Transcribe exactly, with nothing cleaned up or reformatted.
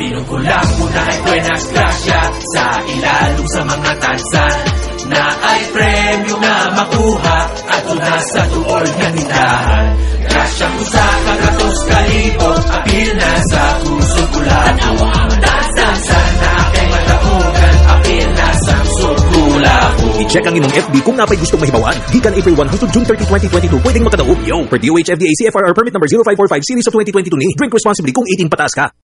Pinungkulang muna ay buenas grasya sa ilalong sa mga tansan na ay premyo na makuha at una sa tuol nga tindahan. Grasya ko sa kagatos kalibo, apil na sa puso kulabo. Tansan na aking mataugan, apil na sa sukulabo. I-check ang imong F B kung napay gustong mahibawan. Gikan April first hangtod June thirtieth, twenty twenty-two, pwedeng makadaog. Yo, per D O H F D A C F R R permit number zero five four five series of twenty twenty-two ni. Drink responsibly kung eighteen pataas ka.